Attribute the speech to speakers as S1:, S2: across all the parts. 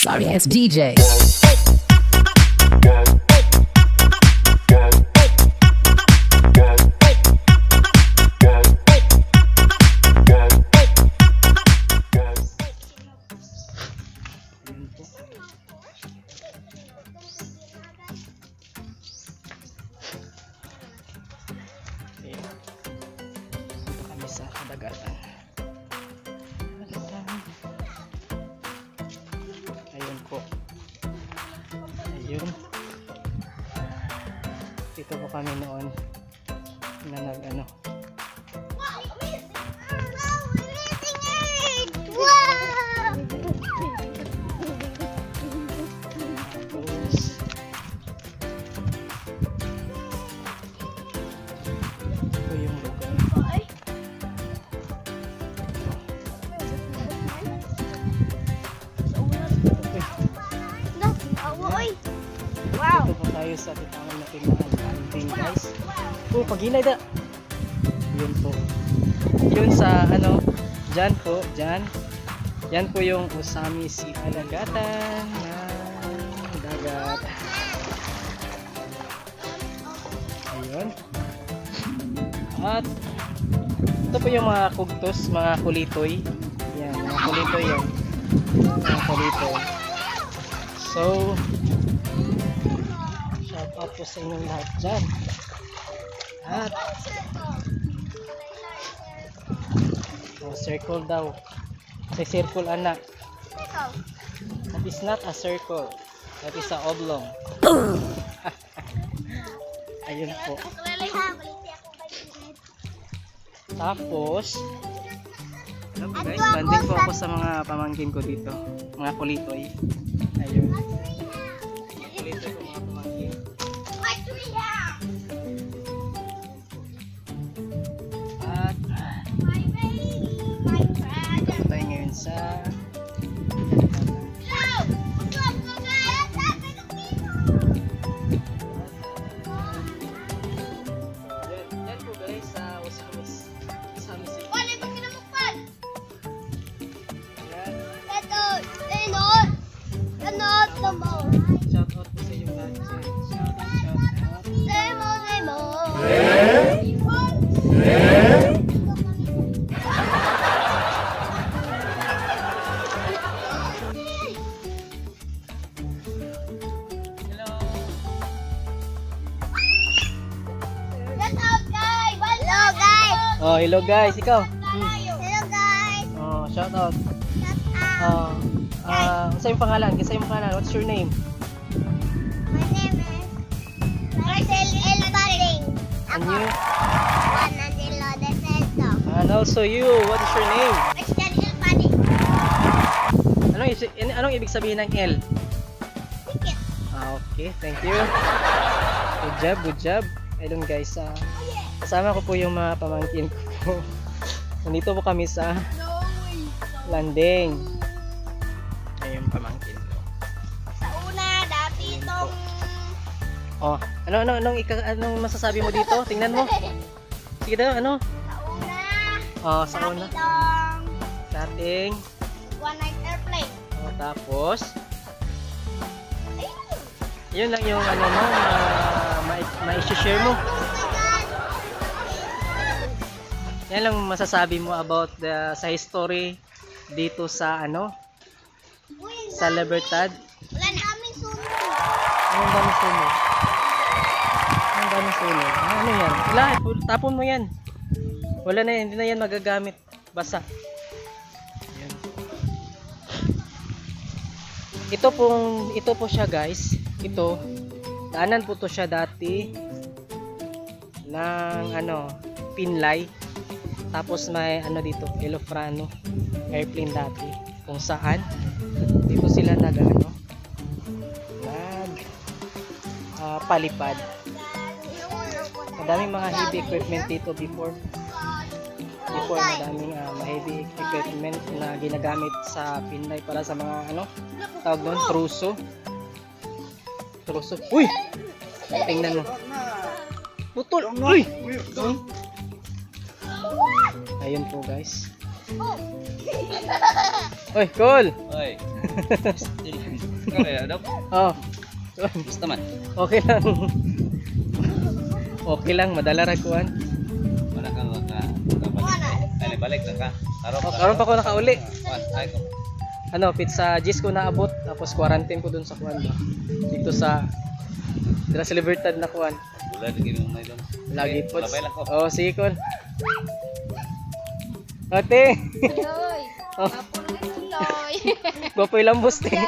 S1: sorry ass DJ.
S2: Dito kami sa kadagatan. Ayun po. Ayun. Dito po kami noon na nag-ano. Ito yung lugar.
S3: Wow!
S2: Dito po tayo sa titangan natin na landing, guys. Oh, paghinay da. Yun po. Yun sa ano, dyan po, dyan. Yan po yung Usami Sea Kadagatan ng dagat. Ayun. At ito po yung mga kugtos, mga kulitoy. Yan, mga kulitoy yan. Mga kulitoy. So, shout out po sa inyong lahat dyan. At circle daw. Say circle, anak. That is not a circle. That is a oblong. Ayun po. Tapos, guys, banding po ako sa mga pamangkin ko dito. Mga kulitoy. Ayun. Kulitoy ko mga pamangkin. At ito tayo ngayon sa yan po guys sa Usami Sea. Shout out po sa inyong lahat dyan. Shout out. Hello. Oh, hello guys, ikaw. Oh, shout out. Sa yung pangalan, kasi yung pangalan, what's your name?
S3: My name is Marcel L. Bading.
S2: And you?
S3: Angelo De Celso.
S2: And also you, what is your name?
S3: Marcel L. Bading.
S2: Anong ibig sabihin ng L?
S3: Ticket.
S2: Okay, thank you. Good job. Ayun guys, kasama ko po yung mga pamangkin ko. Nandito po kami sa landing. Ayun pamangkin ko.
S3: Sa una, dati itong...
S2: Oh, anong masasabi mo dito? Tingnan mo. Sige daw, ano?
S3: Sa una,
S2: Oh, sa
S3: dati
S2: una.
S3: itong
S2: Dating.
S3: one night airplane.
S2: Oh, tapos,
S3: Ayun.
S2: yun lang yung ano mo, ma-share mo. Yan lang masasabi mo about sa history dito sa ano,
S3: Uy, ang
S2: sa
S3: dami.
S2: Libertad.
S3: Wala na kaming sunod.
S2: Ang dami sunog. Ang dami sunog. Ano yan? Tapon mo yan. Wala na yan, hindi na yan magagamit. Basa. Yan. Ito po siya guys. Ito. Daanan po to siya dati ng ano, Pinlay. Tapos may ano dito, Elofrano airplane dati. Kung saan dito sila nag palipad. Madaming mga heavy equipment dito before madaming heavy equipment na ginagamit sa Pinlay para sa mga ano, tawag doon, truso. Uy! Tingnan mo. Putol! Uy! Ayun po guys. Oy, cool!
S4: Oy.
S1: Kaya daw.
S2: Oh.
S1: Basta man.
S2: Okay lang. Okay lang, madala ra kuan.
S1: Wala kang balik na ka.
S2: Karon pa ko nakauli.
S1: Ay ko.
S2: Ano, pizza Gis ko naabot tapos quarantine ko dun sa kuan ba. Dito sa dira sa Libertad na kuan.
S1: Wala lagi mo may doon.
S2: Lagi po.
S1: Labay lang ko.
S2: Oh, sige kon. Ate.
S3: Loy.
S2: Oh.
S3: Apo na ito, Loy.
S2: Gopoy lambos te.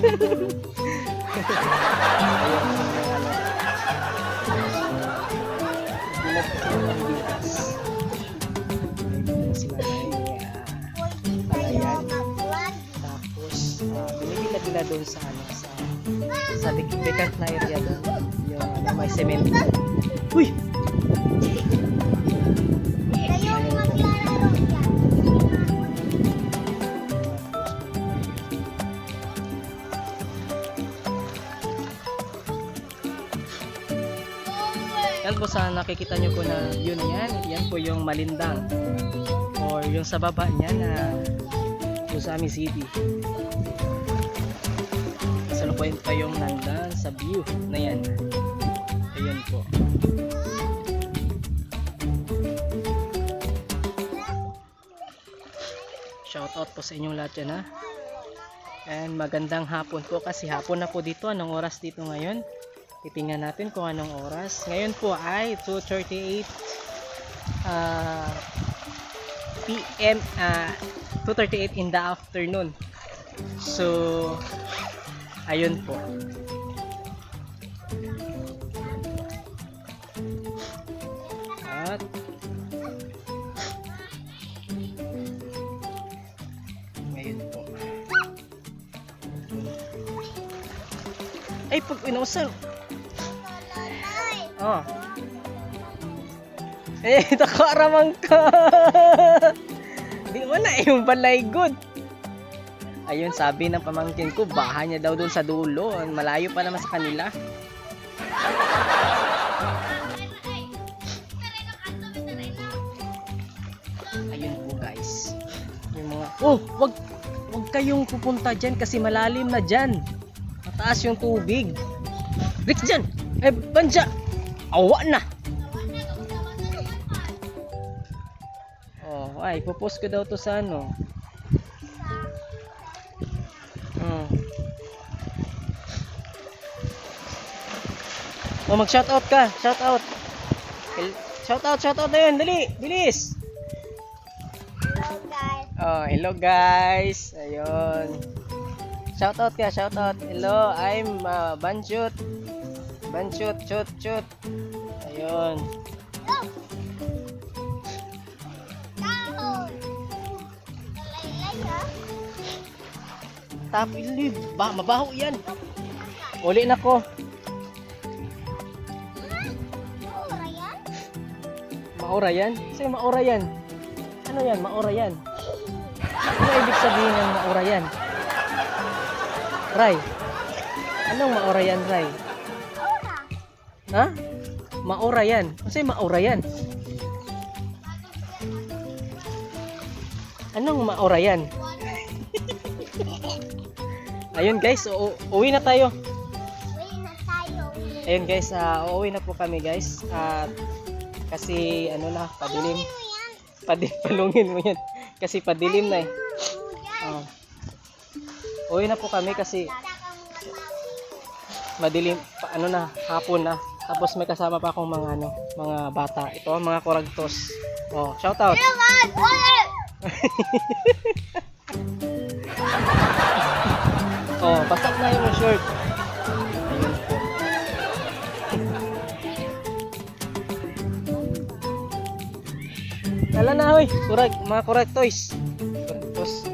S2: Tapos binibila doon sa ano sa vacant na area doon yung ano, may cement. Uy!
S3: Kayong maglalaro dyan.
S2: Yan po sa nakikita nyo po na yun yan po yung Malindang or yung sa baba niya na Usami City. Kasalukuyan pa yung nandang sa view na yan. Ayan po. Shout out po sa inyong lahat yan ha. And magandang hapon po kasi hapon na po dito. Anong oras dito ngayon? Titingnan natin kung anong oras. Ngayon po ay 2:38 PM 2:38 in the afternoon. So ayun po. At ngayon po. Ay pag inausal. Oh. Eh, takaraman ka. Di mo na yung balay good. Ayun, sabi ng pamangkin ko, bahay niya daw doon sa dulo. Malayo pa naman sa kanila. Ayun po guys. Yung mga, oh, wag kayong pupunta dyan kasi malalim na dyan. Mataas yung tubig. Rick dyan. Eh, banja. Awa na. Oh, ay, ipopost ko daw to sa ano. Oh, mag-shoutout ka. Shoutout. Shoutout na yun. Dali. Bilis.
S3: Hello, guys.
S2: Oh, hello guys. Ayun. Shoutout ka. Shoutout. Hello, I'm Banchut. Banchut. Chut. Ayun. Tapos mabaho yan. Uli na ko. Maura yan? Sa'yo maura yan? Ano yan? Maura yan? Ano ibig sabihin ng maura yan? Ray? Anong maura yan, Ray? Ha? Maura yan? Sa'yo maura yan? Anong maura yan? Ayun guys, uwi na tayo. Ayun guys, uuwi na po kami guys. At kasi ano na, padilim. Palungin mo yan. Kasi padilim na eh. Uwi na po kami kasi madilim, ano na, hapon na. Tapos may kasama pa akong mga ano, mga bata. Ito, mga koragtos. Oh, shout out. Oh, basag na yung short. Ayun po. Lala na hoy, mga correct toys. Correctos.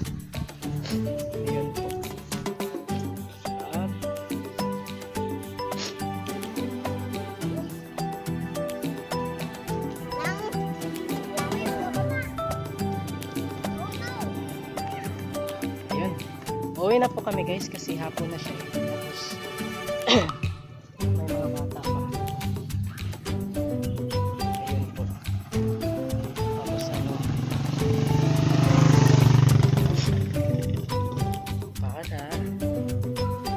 S2: Ayun po. Ayun. Uwi na po kami guys kasi hapon na siya. Tapos may mga bata pa. Ayun po. Tapos ano. Para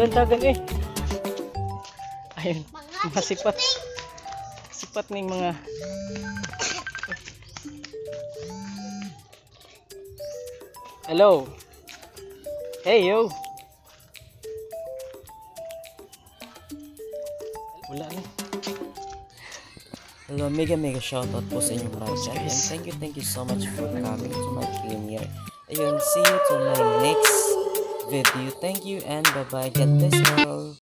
S2: dagan eh. Ayun, masipat. Sipat ning mga Hello. Hey yo. Wala na.
S4: Hello, mega shoutout po sa inyong mga dyan. And thank you so much for coming to my premiere. Ayun, see you to my next video. Thank you and bye-bye. God bless all.